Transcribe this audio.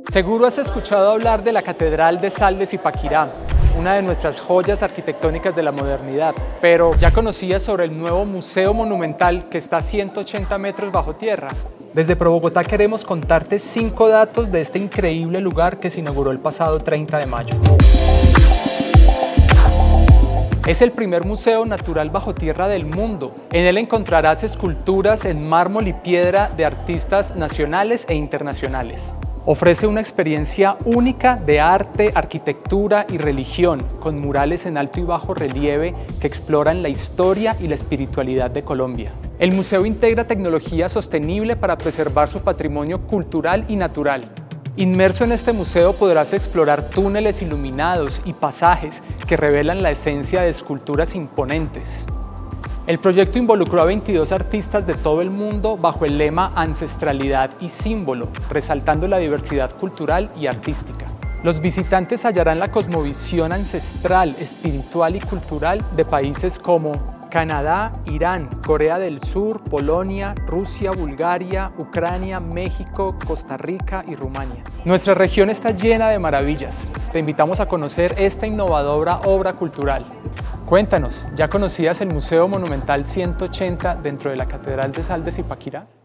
Seguro has escuchado hablar de la Catedral de Sal de Zipaquirá, una de nuestras joyas arquitectónicas de la modernidad, pero ¿ya conocías sobre el nuevo Museo Monumental que está a 180 metros bajo tierra? Desde ProBogotá queremos contarte 5 datos de este increíble lugar que se inauguró el pasado 30 de mayo. Es el primer museo natural bajo tierra del mundo. En él encontrarás esculturas en mármol y piedra de artistas nacionales e internacionales. Ofrece una experiencia única de arte, arquitectura y religión, con murales en alto y bajo relieve que exploran la historia y la espiritualidad de Colombia. El museo integra tecnología sostenible para preservar su patrimonio cultural y natural. Inmerso en este museo podrás explorar túneles iluminados y pasajes que revelan la esencia de esculturas imponentes. El proyecto involucró a 22 artistas de todo el mundo bajo el lema Ancestralidad y Símbolo, resaltando la diversidad cultural y artística. Los visitantes hallarán la cosmovisión ancestral, espiritual y cultural de países como Canadá, Irán, Corea del Sur, Polonia, Rusia, Bulgaria, Ucrania, México, Costa Rica y Rumania. Nuestra región está llena de maravillas. Te invitamos a conocer esta innovadora obra cultural. Cuéntanos, ¿ya conocías el Museo Monumental 180 dentro de la Catedral de Sal de Zipaquirá?